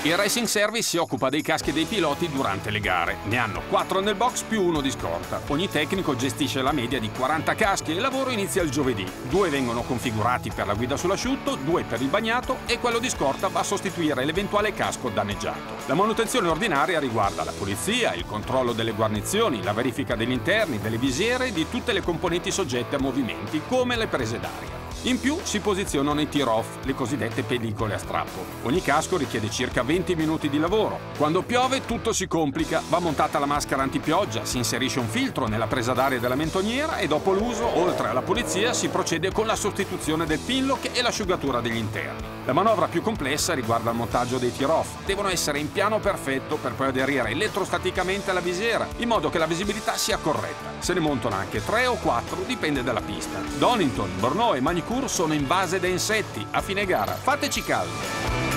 Il Racing Service si occupa dei caschi dei piloti durante le gare. Ne hanno 4 nel box più 1 di scorta. Ogni tecnico gestisce la media di 40 caschi e il lavoro inizia il giovedì. 2 vengono configurati per la guida sull'asciutto, 2 per il bagnato e quello di scorta va a sostituire l'eventuale casco danneggiato. La manutenzione ordinaria riguarda la pulizia, il controllo delle guarnizioni, la verifica degli interni, delle visiere e di tutte le componenti soggette a movimenti, come le prese d'aria. In più si posizionano i tear-off, le cosiddette pellicole a strappo. Ogni casco richiede circa 20 minuti di lavoro. Quando piove tutto si complica, va montata la maschera antipioggia, si inserisce un filtro nella presa d'aria della mentoniera e dopo l'uso, oltre alla pulizia, si procede con la sostituzione del pinlock e l'asciugatura degli interni. La manovra più complessa riguarda il montaggio dei tear-off. Devono essere in piano perfetto per poi aderire elettrostaticamente alla visiera, in modo che la visibilità sia corretta. Se ne montano anche 3 o 4, dipende dalla pista. Donington, Brno e Magny Cours sono in base da insetti. A fine gara, fateci caso!